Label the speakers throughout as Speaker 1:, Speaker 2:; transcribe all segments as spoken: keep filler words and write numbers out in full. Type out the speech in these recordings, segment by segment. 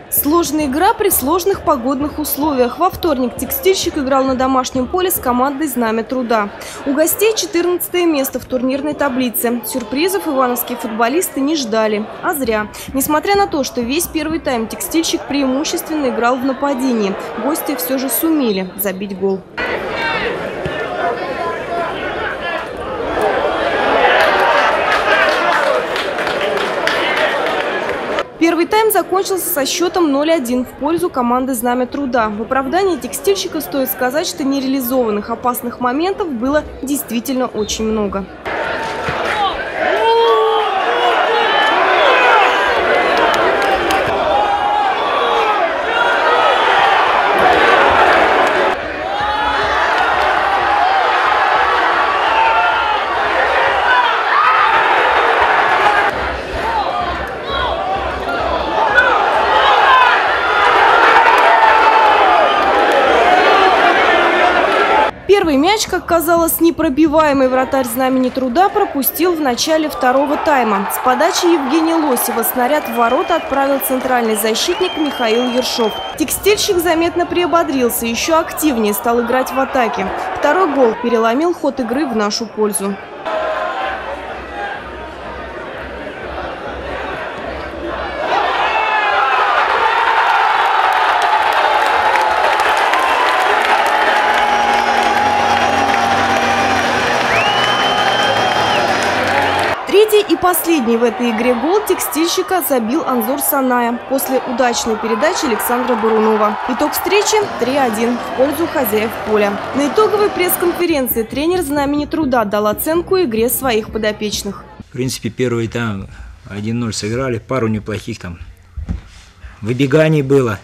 Speaker 1: Сложная игра при сложных погодных условиях. Во вторник текстильщик играл на домашнем поле с командой «Знамя труда». У гостей четырнадцатое место в турнирной таблице. Сюрпризов ивановские футболисты не ждали. А зря. Несмотря на то, что весь первый тайм текстильщик преимущественно играл в нападении, гости все же сумели забить гол. Первый тайм закончился со счетом ноль один в пользу команды «Знамя труда». В оправдании текстильщика стоит сказать, что нереализованных опасных моментов было действительно очень много. Первый мяч, как казалось, непробиваемый вратарь «Знамени труда» пропустил в начале второго тайма. С подачи Евгения Лосева снаряд в ворота отправил центральный защитник Михаил Ершов. Текстильщик заметно приободрился, еще активнее стал играть в атаке. Второй гол переломил ход игры в нашу пользу. Третий и последний в этой игре гол текстильщика забил Анзор Саная после удачной передачи Александра Бурунова. Итог встречи три один в пользу хозяев поля. На итоговой пресс-конференции тренер «Знамени труда» дал оценку игре своих подопечных.
Speaker 2: В принципе, первый тайм один ноль сыграли, пару неплохих там выбеганий было.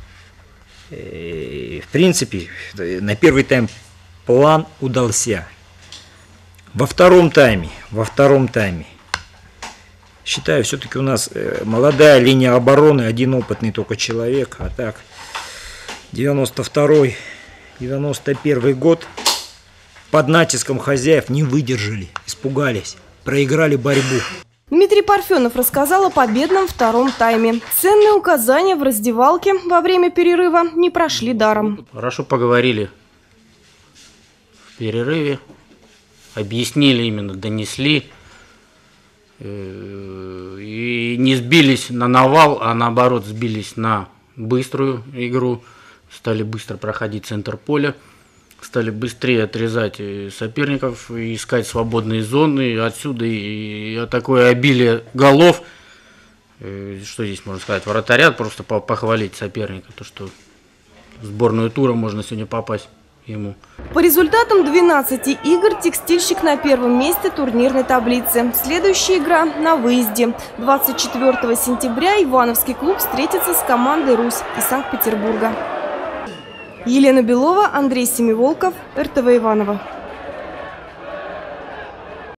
Speaker 2: И, в принципе, на первый тайм план удался. Во втором тайме, во втором тайме, считаю, все-таки у нас молодая линия обороны, один опытный только человек, а так девяносто второй девяносто первый год под натиском хозяев не выдержали, испугались, проиграли борьбу.
Speaker 1: Дмитрий Парфенов рассказал о победном втором тайме. Ценные указания в раздевалке во время перерыва не прошли даром.
Speaker 3: Хорошо поговорили в перерыве. Объяснили именно, донесли и не сбились на навал, а наоборот сбились на быструю игру, стали быстро проходить центр поля, стали быстрее отрезать соперников, искать свободные зоны, отсюда и такое обилие голов, что здесь можно сказать, вратаря, просто похвалить соперника, то что в сборную тура можно сегодня попасть ему.
Speaker 1: По результатам двенадцати игр текстильщик на первом месте турнирной таблицы. Следующая игра на выезде. двадцать четвёртого сентября ивановский клуб встретится с командой «Русь» из Санкт-Петербурга. Елена Белова, Андрей Семиволков, эр тэ вэ Иваново.